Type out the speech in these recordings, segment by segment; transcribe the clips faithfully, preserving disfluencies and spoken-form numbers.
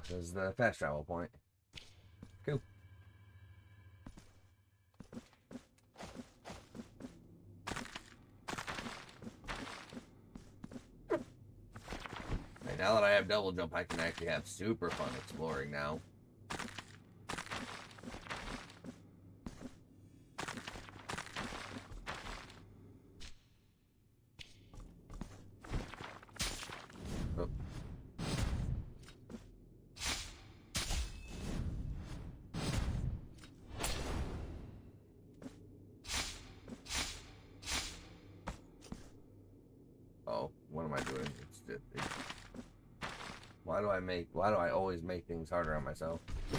this is the fast travel point. Cool. Right, now that I have double jump, I can actually have super fun exploring now. Oh, what am I doing? It's just, it's, why do I make, why do I always make things harder on myself?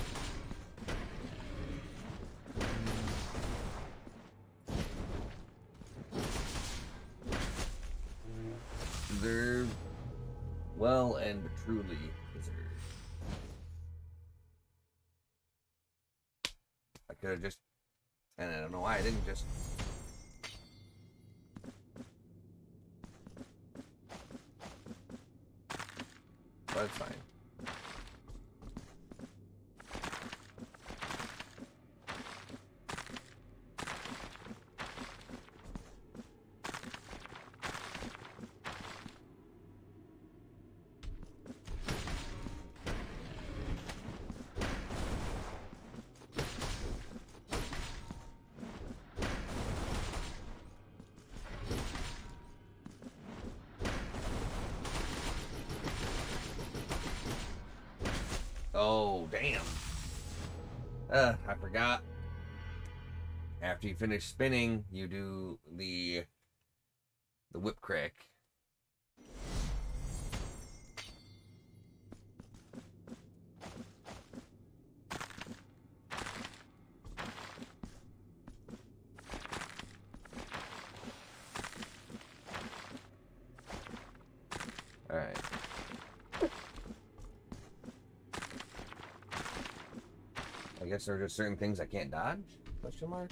Deserved, well and truly deserved. I could have just, and I don't know why I didn't just. But it's fine. Oh, damn. Uh, I forgot. After you finish spinning, you do the the whip crack. All right. I guess there are just certain things I can't dodge? Question mark?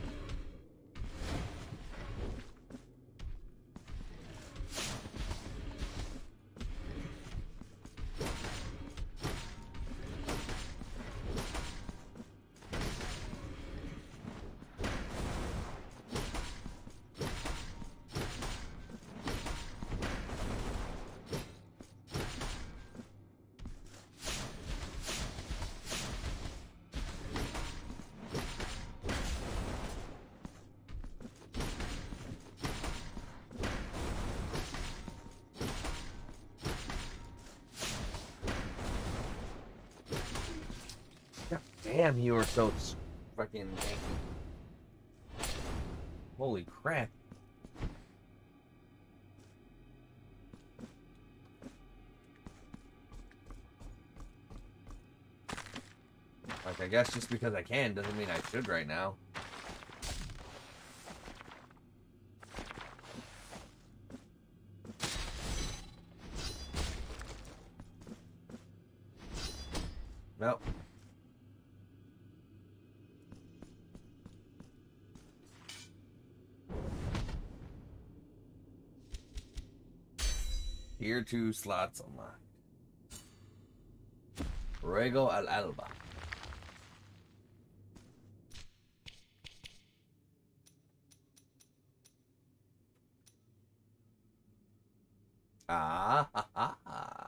Damn, you are so fucking tanky. Holy crap. Like, I guess just because I can doesn't mean I should right now. Nope. Tier two slots unlocked. Rego al Alba. Ah, ha, ha, ha.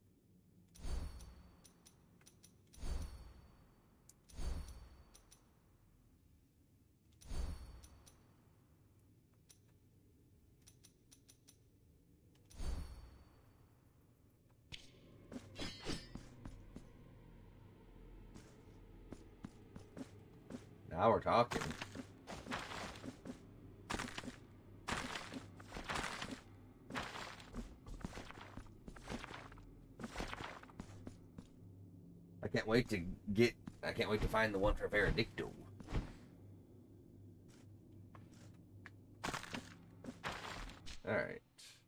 Now we're talking. I can't wait to get, I can't wait to find the one for Veredicto. Alright.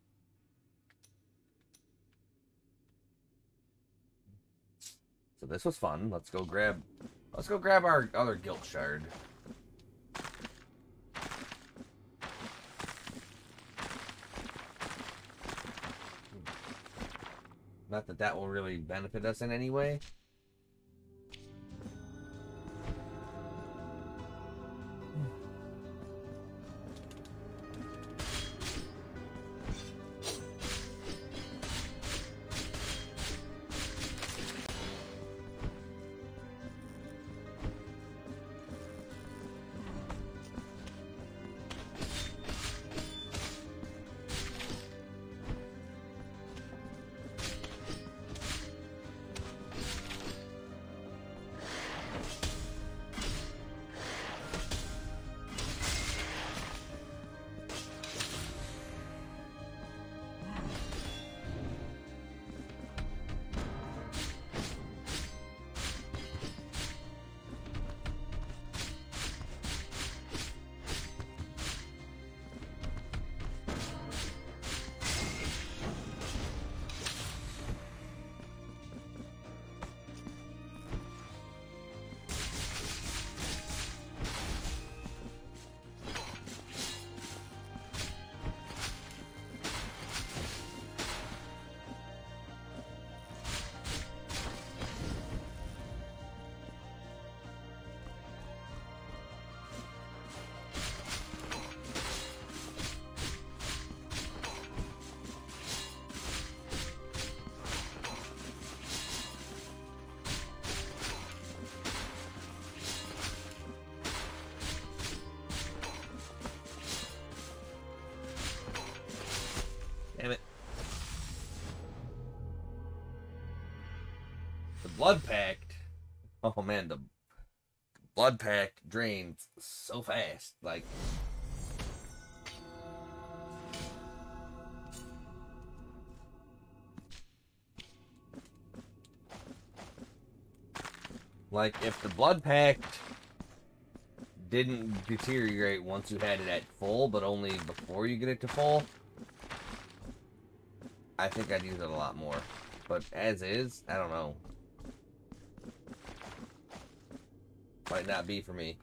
So this was fun. Let's go grab, let's go grab our other guilt shard. Not that that will really benefit us in any way. Damn it. The blood pact. Oh man, the blood pact drains so fast. Like, like if the blood pact didn't deteriorate once you had it at full, but only before you get it to full, I think I'd use it a lot more. But as is, I don't know. Might not be for me.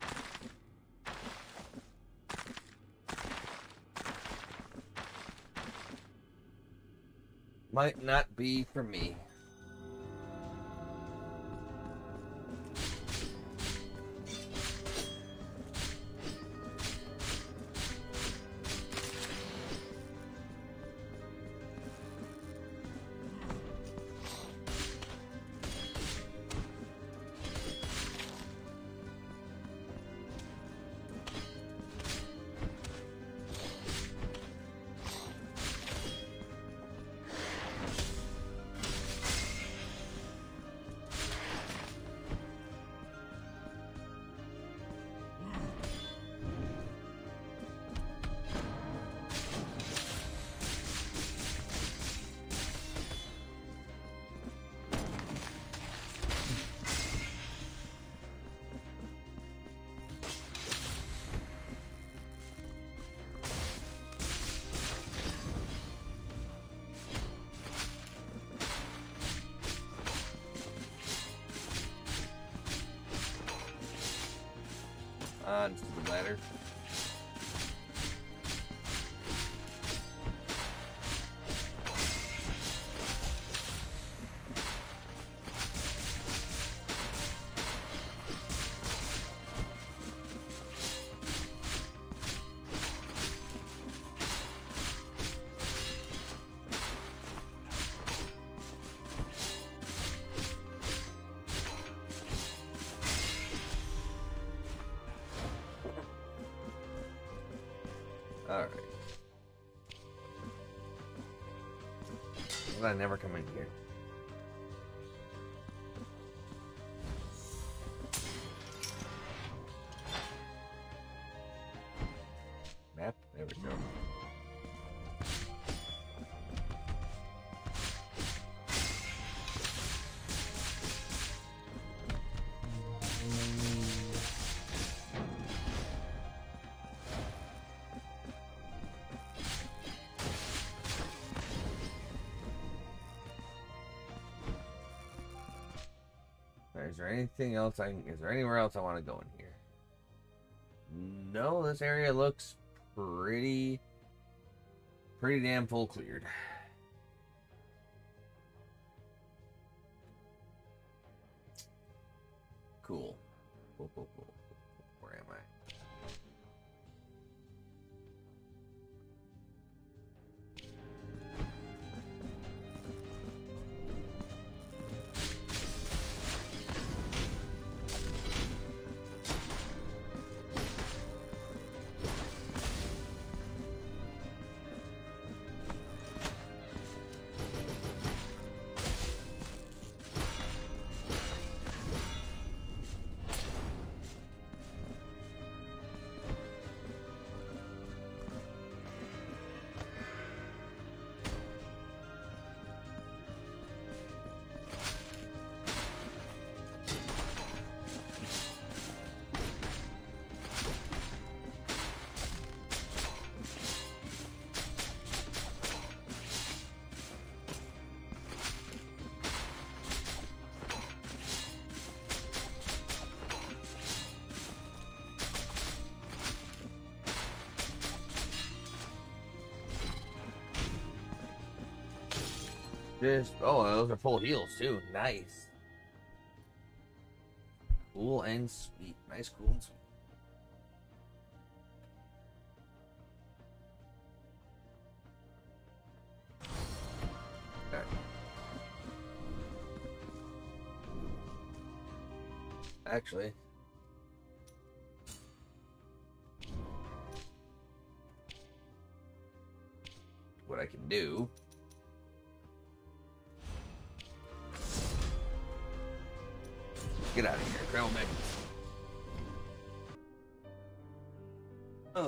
Might not be for me. On to the ladder. Alright. Why did I never come in here? Map? There we go. Is there anything else I can, is there anywhere else I want to go in here? No, this area looks pretty, pretty damn full cleared. Just, oh, those are full heals too. Nice. Cool and sweet. Nice, cool and sweet. Okay. Actually, what I can do get out of here, trail mech. Oh.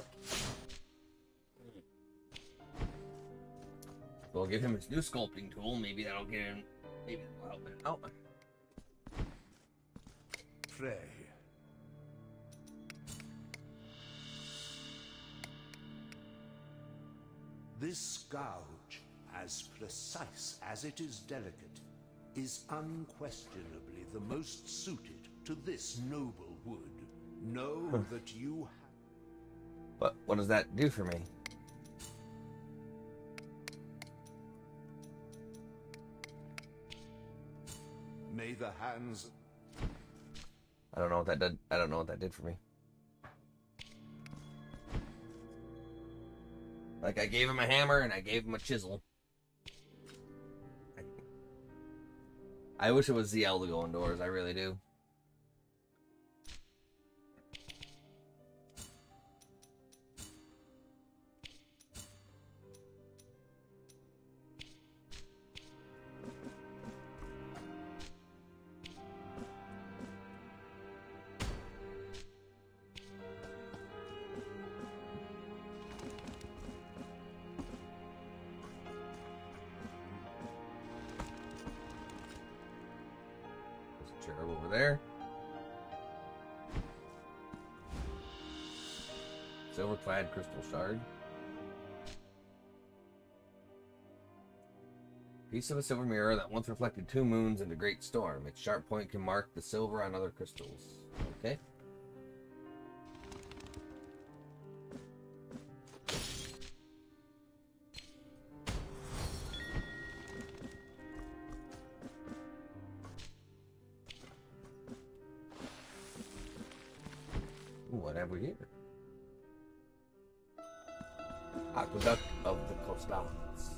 We'll give him his new sculpting tool. Maybe that'll get him. Maybe that'll help him out. Pray. This gouge, as precise as it is delicate, is unquestionably the most suited to this noble wood. Know huh. that you have... But what does that do for me? May the hands... I don't know what that did. I don't know what that did for me. Like, I gave him a hammer and I gave him a chisel. I wish it was Z L to go indoors. I really do. Over there. Silver-clad crystal shard. Piece of a silver mirror that once reflected two moons in a great storm. Its sharp point can mark the silver on other crystals. Okay. What have we here? Aqueduct of the Costans.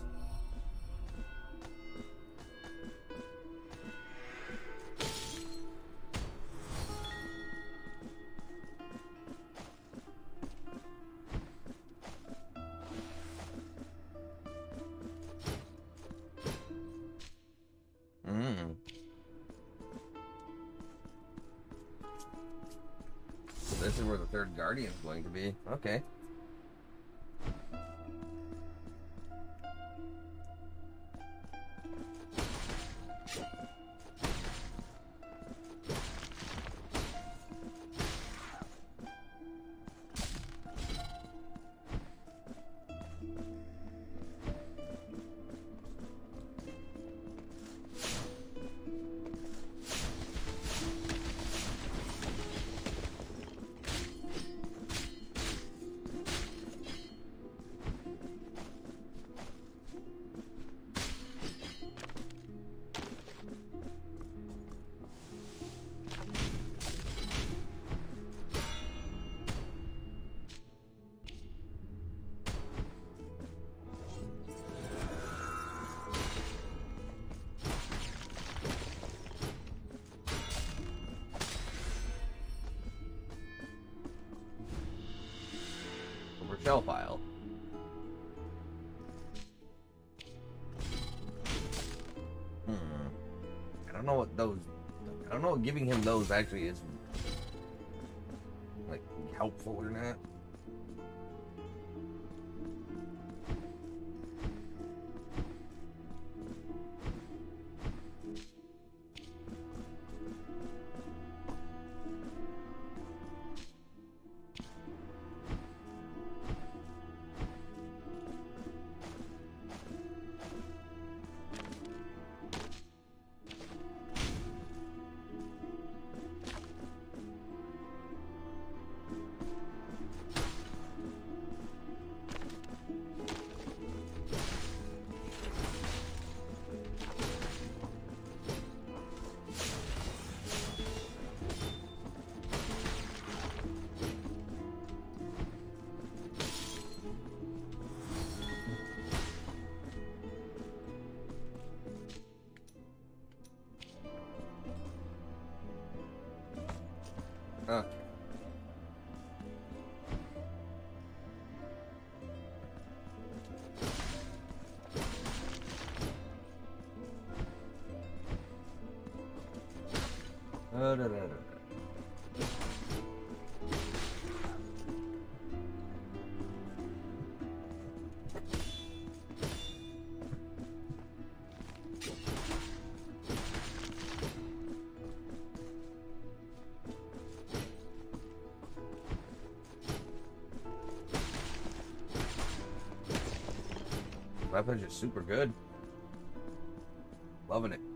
Mmm. This is where the third guardian is going to be. Okay. Shell file. Hmm. I don't know what those. I don't know what giving him those actually is, like, helpful or not. Okay. Uh, da, da, da, da. Weapon's just super good. Loving it.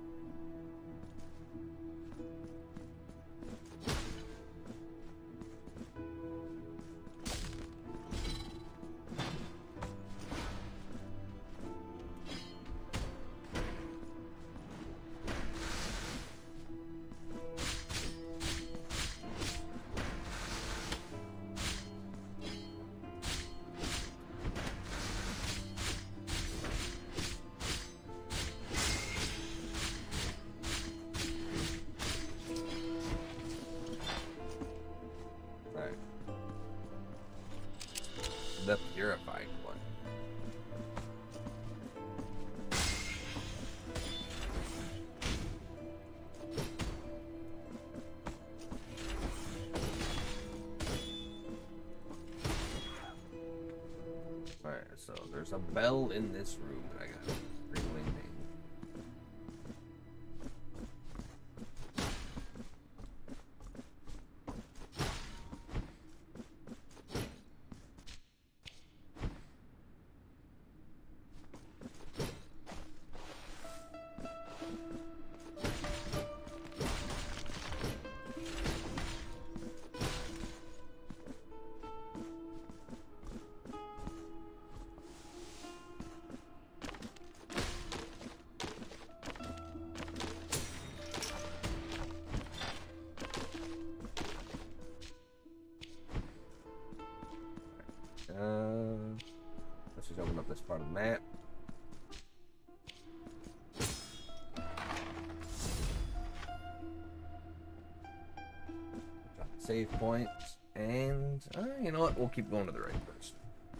The purified one. Alright, so there's a bell in this room that I got ringing. Uh, let's just open up this part of the map. Drop the save points, and uh, you know what? We'll keep going to the right first.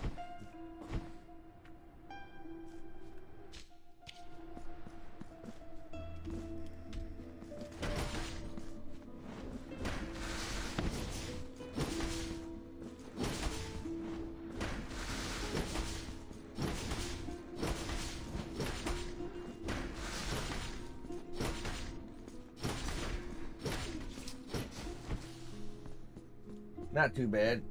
Not too bad.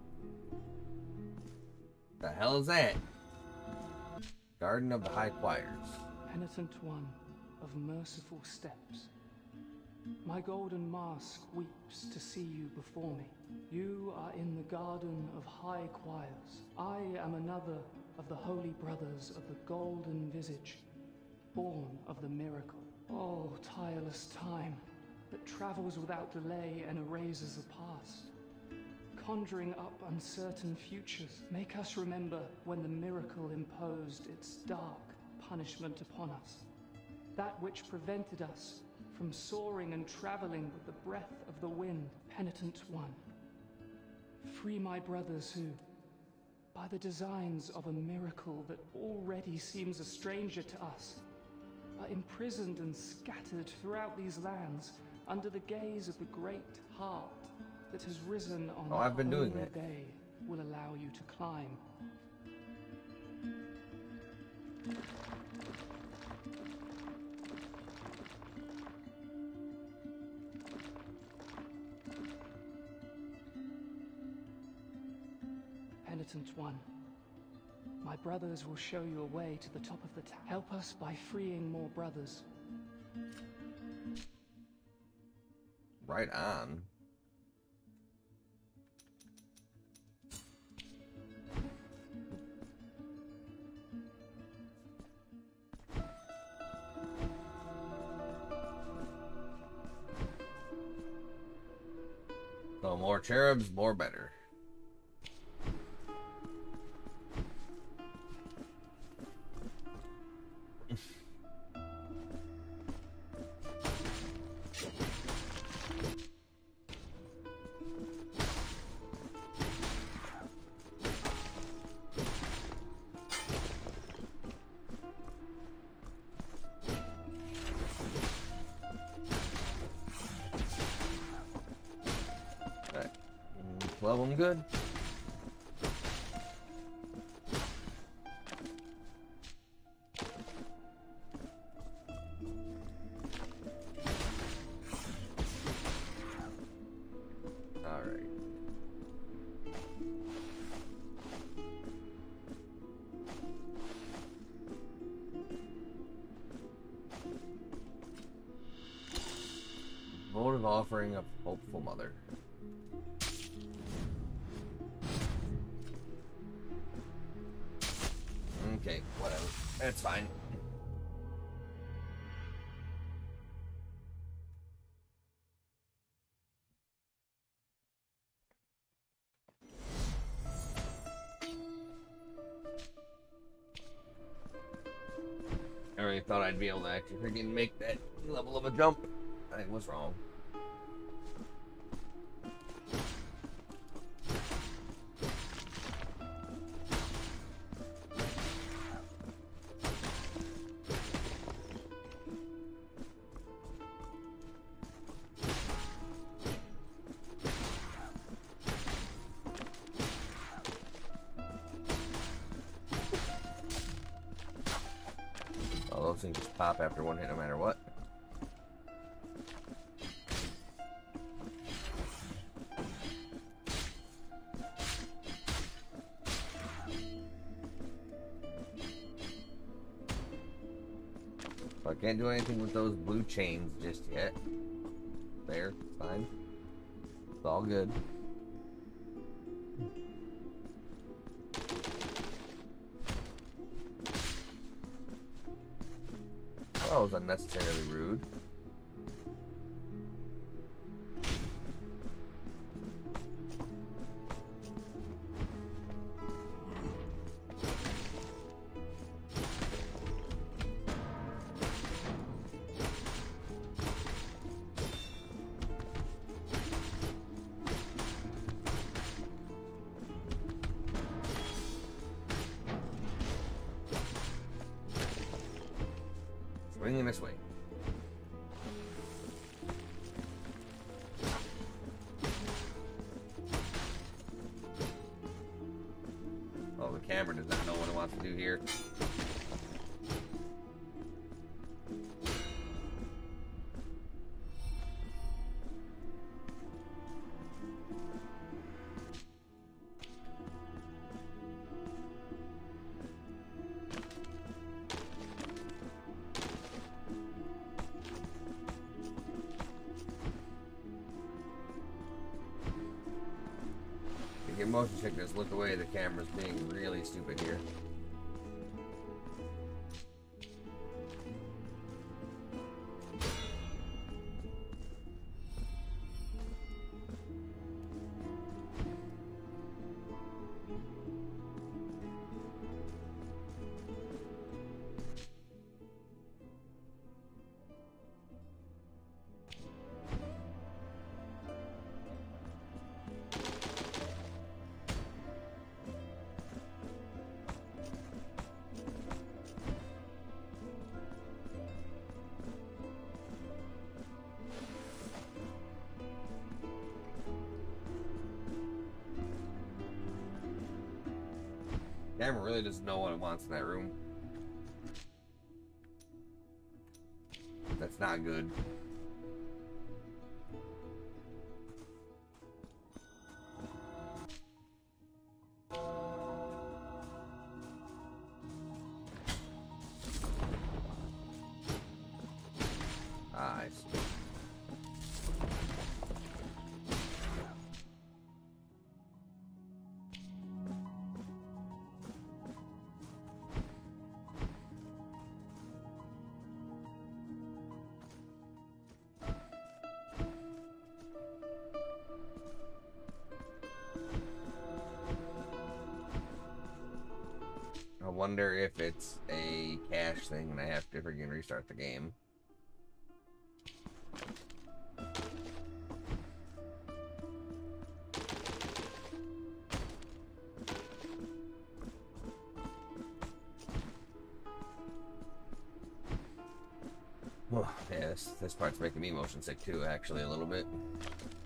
The hell is that? Garden of the High Choirs. Penitent one of merciful steps, my golden mask weeps to see you before me. You are in the garden of high choirs. I am another of the holy brothers of the golden visage, born of the miracle. Oh, tireless time that travels without delay and erases the past, conjuring up uncertain futures. Make us remember when the miracle imposed its dark punishment upon us, that which prevented us from soaring and traveling with the breath of the wind. Penitent one, free my brothers who, by the designs of a miracle that already seems a stranger to us, are imprisoned and scattered throughout these lands under the gaze of the great heart that has risen on oh, I've been doing that that. day will allow you to climb. Penitent one, my brothers will show you a way to the top of the tower. Help us by freeing more brothers. Right on. So more cherubs, more better. love them good. Alright. Votive offering of hopeful mother. Okay, whatever. That's fine. I really thought I'd be able to actually freaking make that level of a jump. I was wrong. All those things just pop after one hit no matter what. I can't do anything with those blue chains just yet. There, fine. It's all good. That was unnecessarily rude. Swinging this way. Oh, the camera does not know what it wants to do here. Get motion sickness, look away, the camera's being really stupid here. Camera really doesn't know what it wants in that room. That's not good. Ah, I see. I wonder if it's a cache thing and I have to freaking restart the game. Well, yeah, this, this part's making me motion sick too, actually, a little bit.